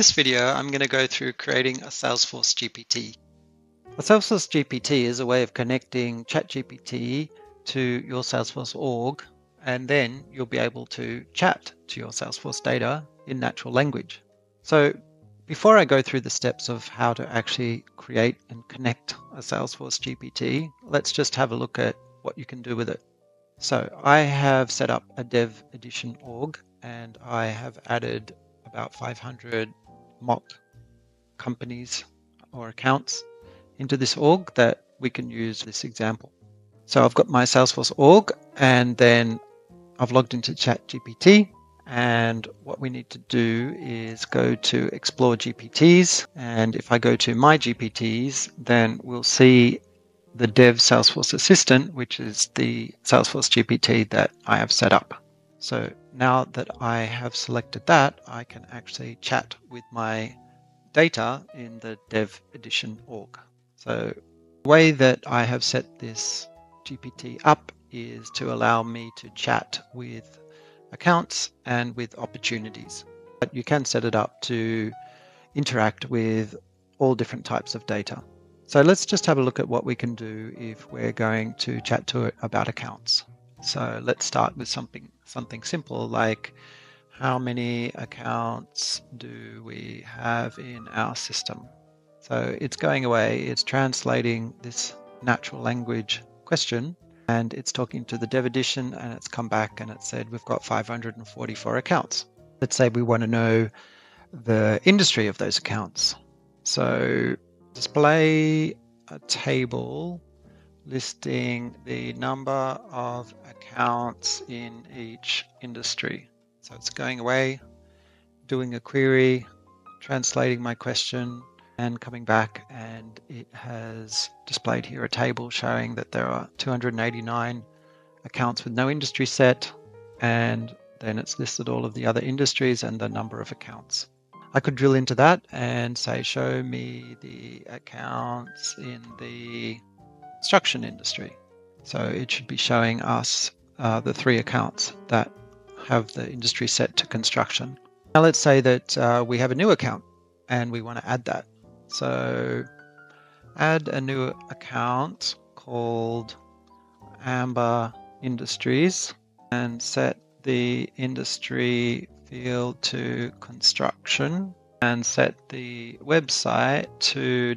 this video, I'm going to go through creating a Salesforce GPT. A Salesforce GPT is a way of connecting ChatGPT to your Salesforce org, and then you'll be able to chat to your Salesforce data in natural language. So before I go through the steps of how to actually create and connect a Salesforce GPT, let's just have a look at what you can do with it. So I have set up a dev edition org, and I have added about 500 mock companies or accounts into this org that we can use this example. So I've got my Salesforce org, and then I've logged into ChatGPT, and what we need to do is go to Explore GPTs, and if I go to My GPTs, then we'll see the Dev Salesforce Assistant, which is the Salesforce GPT that I have set up. So now that I have selected that, I can actually chat with my data in the Dev Edition org. So the way that I have set this GPT up is to allow me to chat with accounts and with opportunities. But you can set it up to interact with all different types of data. So let's just have a look at what we can do if we're going to chat to it about accounts. So let's start with something simple like, how many accounts do we have in our system? So it's going away, it's translating this natural language question, and it's talking to the dev edition, and it's come back and it said we've got 544 accounts. Let's say we want to know the industry of those accounts. So display a table listing the number of accounts in each industry. So it's going away, doing a query, translating my question, and coming back, and it has displayed here a table showing that there are 289 accounts with no industry set, and then it's listed all of the other industries and the number of accounts. I could drill into that and say, show me the accounts in the construction industry. So it should be showing us the 3 accounts that have the industry set to construction. Now let's say that we have a new account and we want to add that. So add a new account called Amber Industries and set the industry field to construction and set the website to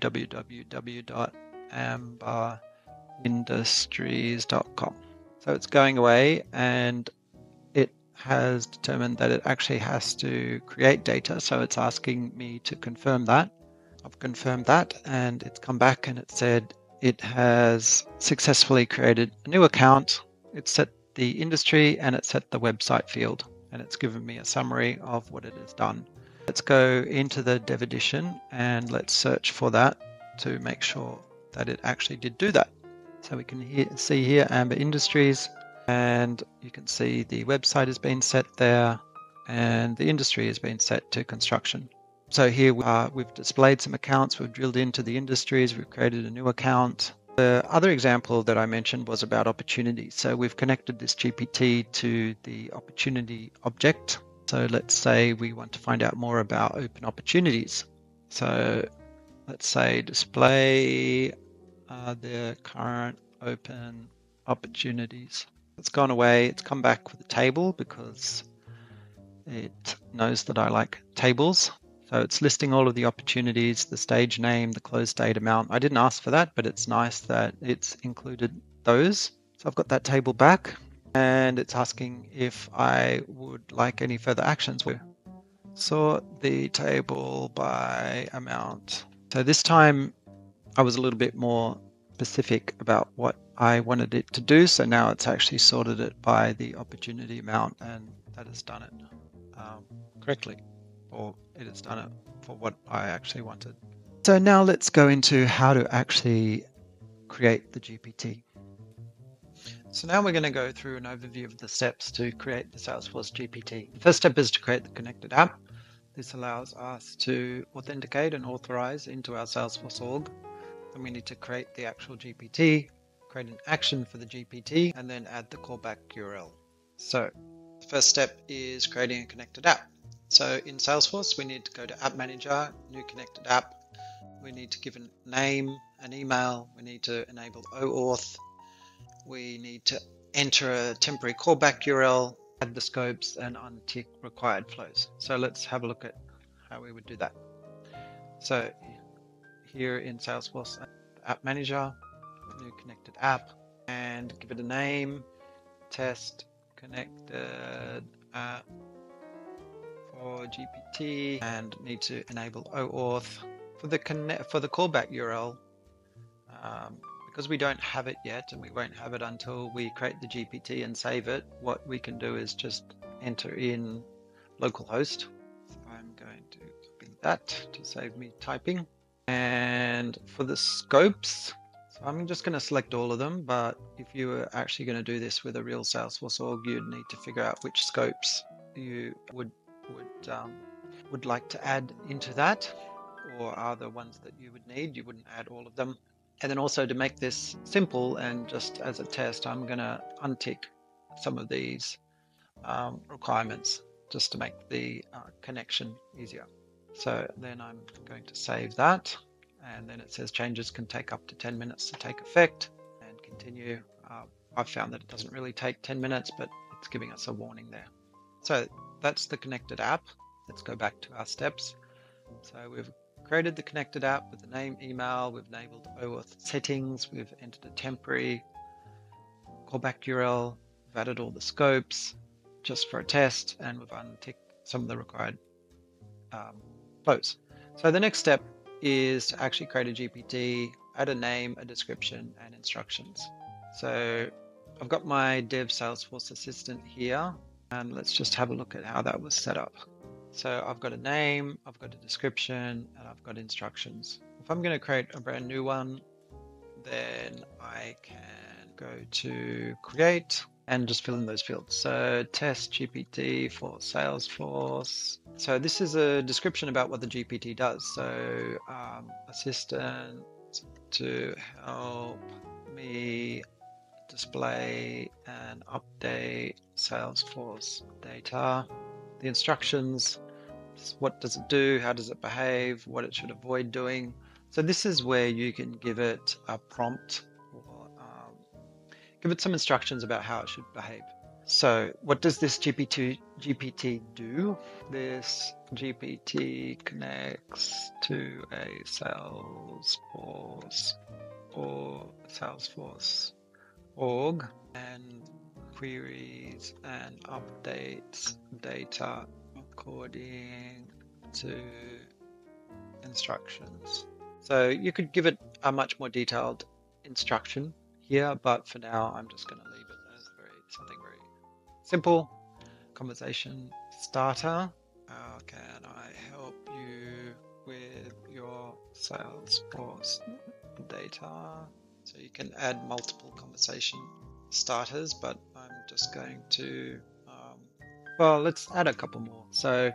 www.amberindustries.com. So it's going away, and it has determined that it actually has to create data. So it's asking me to confirm that. I've confirmed that, and it's come back and it said it has successfully created a new account. It's set the industry and it set the website field, and it's given me a summary of what it has done. Let's go into the dev edition and let's search for that to make sure that it actually did do that. So we can see here Amber Industries, and you can see the website has been set there and the industry has been set to construction. So here we've displayed some accounts, we've drilled into the industries, we've created a new account. The other example that I mentioned was about opportunities. So we've connected this GPT to the opportunity object. So let's say we want to find out more about open opportunities. So let's say display the current open opportunities. It's gone away, it's come back with a table because it knows that I like tables. So it's listing all of the opportunities, the stage name, the close date amount. I didn't ask for that, but it's nice that it's included those. So I've got that table back, and it's asking if I would like any further actions. We sort the table by amount. So this time I was a little bit more specific about what I wanted it to do. So now it's actually sorted it by the opportunity amount, and that has done it correctly. Or it has done it for what I actually wanted. So now let's go into how to actually create the GPT. So now we're going to go through an overview of the steps to create the Salesforce GPT. The first step is to create the connected app. This allows us to authenticate and authorize into our Salesforce org. Then we need to create the actual GPT, create an action for the GPT, and then add the callback URL. So the first step is creating a connected app. So in Salesforce, we need to go to App Manager, New Connected App. We need to give a name, an email. We need to enable OAuth. We need to enter a temporary callback URL, add the scopes, and untick required flows. So let's have a look at how we would do that. So here in Salesforce, App Manager, New Connected App, and give it a name, Test Connected App for GPT, and need to enable OAuth for the callback URL. Because we don't have it yet, and we won't have it until we create the GPT and save it, what we can do is just enter in localhost. So I'm going to copy that to save me typing. And for the scopes, so I'm just going to select all of them, but if you were actually going to do this with a real Salesforce org, you'd need to figure out which scopes you would like to add into that, or are the ones that you would need. You wouldn't add all of them. And then also, to make this simple and just as a test, I'm going to untick some of these requirements just to make the connection easier. So then I'm going to save that, and then it says changes can take up to 10 minutes to take effect, and continue. I've found that it doesn't really take 10 minutes, but it's giving us a warning there. So that's the connected app. Let's go back to our steps. So we've created the connected app with the name, email, we've enabled OAuth settings, we've entered a temporary callback URL, we've added all the scopes just for a test, and we've unticked some of the required flows. So the next step is to actually create a GPT, add a name, a description, and instructions. So I've got my dev Salesforce assistant here, and let's just have a look at how that was set up. So I've got a name, I've got a description, and I've got instructions. If I'm going to create a brand new one, then I can go to create and just fill in those fields. So test GPT for Salesforce. So this is a description about what the GPT does. So assistant to help me display and update Salesforce data. The instructions, what does it do, how does it behave, what it should avoid doing. So this is where you can give it a prompt or give it some instructions about how it should behave. So what does this GPT do? This GPT connects to a Salesforce org and queries and updates data according to instructions. So you could give it a much more detailed instruction here, but for now I'm just going to leave it as something very simple. Conversation starter. How can I help you with your Salesforce data? So you can add multiple conversation starters, but I'm just going to, well, let's add a couple more. So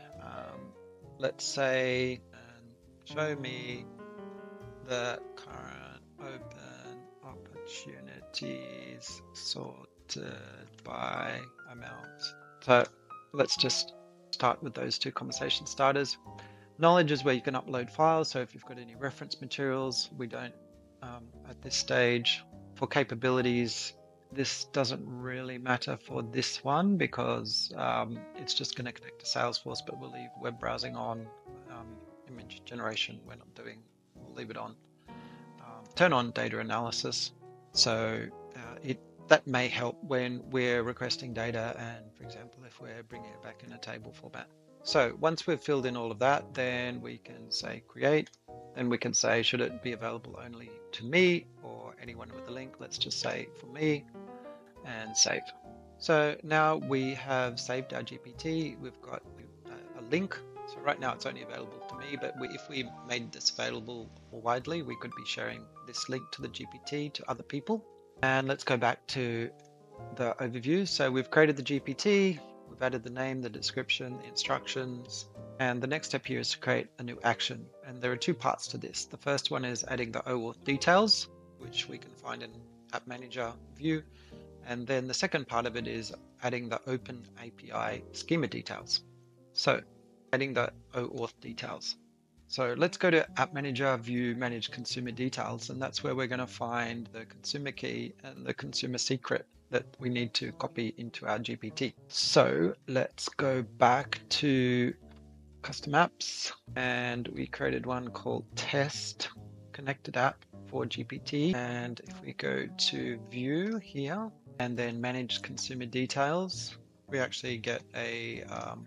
let's say, show me the current open opportunities sorted by amount. So let's just start with those two conversation starters. Knowledge is where you can upload files. So if you've got any reference materials, we don't at this stage. For capabilities, this doesn't really matter for this one because it's just going to connect to Salesforce, but we'll leave web browsing on. Image generation we're not doing, we'll leave it on. Turn on data analysis. So that may help when we're requesting data and, for example, if we're bringing it back in a table format. So once we've filled in all of that, then we can say create. Then we can say, should it be available only to me or anyone with a link? Let's just say for me, and save. So now we have saved our GPT. We've got a link. So right now it's only available to me, but if we made this available more widely, we could be sharing this link to the GPT to other people. And let's go back to the overview. So we've created the GPT, we've added the name, the description, the instructions, and the next step here is to create a new action. And there are two parts to this. The first one is adding the OAuth details, which we can find in App Manager view. And then the second part of it is adding the Open API schema details. So adding the OAuth details. So let's go to App Manager, View, Manage Consumer Details, and that's where we're going to find the consumer key and the consumer secret that we need to copy into our GPT. So let's go back to Custom Apps, and we created one called Test Connected App for GPT. And if we go to View here and then Manage Consumer Details, we actually get a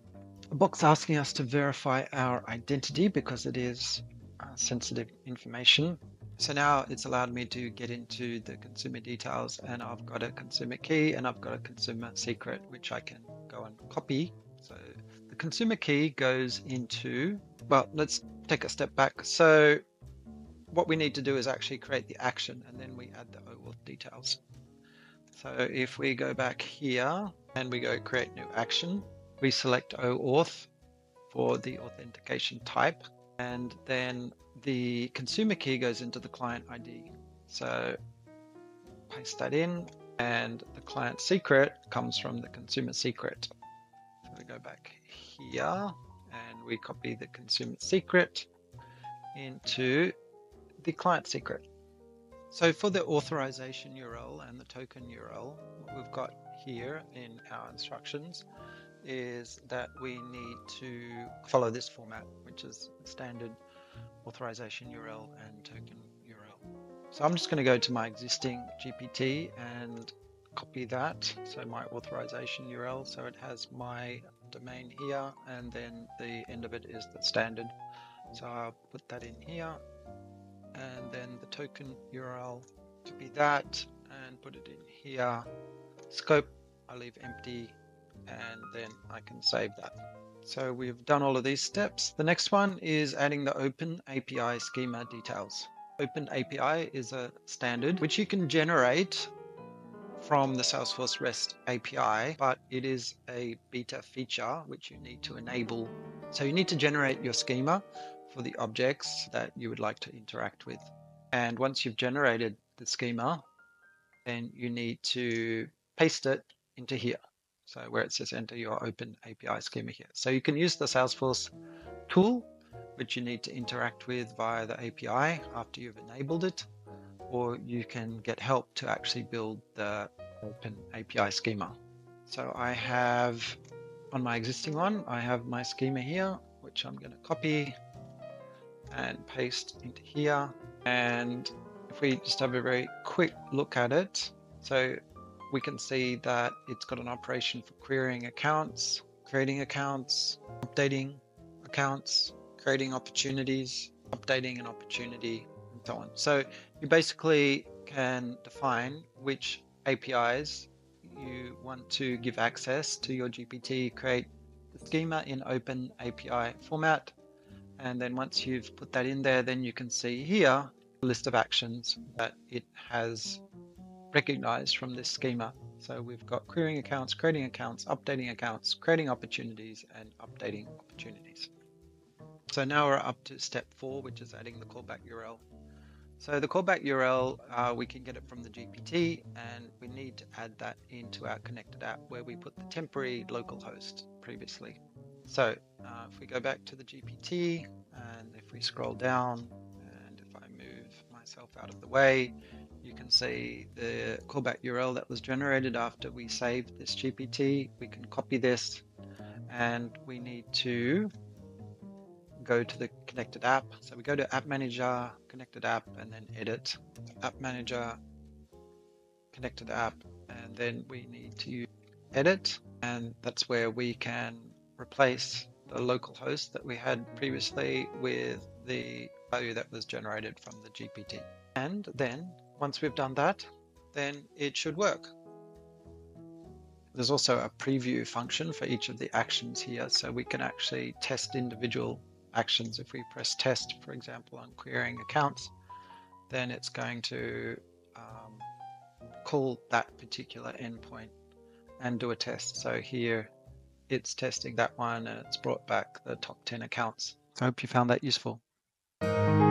box asking us to verify our identity because it is sensitive information. So now it's allowed me to get into the consumer details, and I've got a consumer key and I've got a consumer secret, which I can go and copy. So the consumer key goes into, well, let's take a step back. So what we need to do is actually create the action, and then we add the OAuth details. So if we go back here and we go create new action, we select OAuth for the authentication type, and then the consumer key goes into the client ID. So paste that in, and the client secret comes from the consumer secret. So we go back here and we copy the consumer secret into the client secret. So for the authorization URL and the token URL, what we've got here in our instructions is that we need to follow this format, which is standard authorization URL and token URL. So I'm just going to go to my existing GPT and copy that. So my authorization URL, so it has my domain here, and then the end of it is the standard. So I'll put that in here, and then the token URL, copy that and put it in here. Scope, I leave empty, and then I can save that. So we've done all of these steps. The next one is adding the Open API schema details. Open API is a standard which you can generate from the Salesforce REST API, but it is a beta feature which you need to enable. So you need to generate your schema for the objects that you would like to interact with. And once you've generated the schema, then you need to paste it into here. So where it says enter your Open API schema here. So you can use the Salesforce tool, which you need to interact with via the API after you've enabled it, or you can get help to actually build the Open API schema. So I have, on my existing one, I have my schema here, which I'm going to copy and paste into here. And if we just have a very quick look at it, so we can see that it's got an operation for querying accounts, creating accounts, updating accounts, creating opportunities, updating an opportunity, and so on. So you basically can define which APIs you want to give access to your GPT, create the schema in Open API format, and then once you've put that in there, then you can see here a list of actions that it has recognized from this schema. So we've got querying accounts, creating accounts, updating accounts, creating opportunities, and updating opportunities. So now we're up to step 4, which is adding the callback URL. So the callback URL, we can get it from the GPT, and we need to add that into our connected app where we put the temporary local host previously. So if we go back to the GPT, and if we scroll down, and if I move myself out of the way, you can see the callback URL that was generated after we saved this GPT. We can copy this, and we need to go to the connected app. So we go to App Manager, Connected App, and then Edit, App Manager, Connected App, and then we need to edit, and that's where we can replace the local host that we had previously with the value that was generated from the GPT. And then once we've done that, then it should work. There's also a preview function for each of the actions here, so we can actually test individual actions. If we press test, for example, on querying accounts, then it's going to call that particular endpoint and do a test. So here it's testing that one, and it's brought back the top 10 accounts. I hope you found that useful.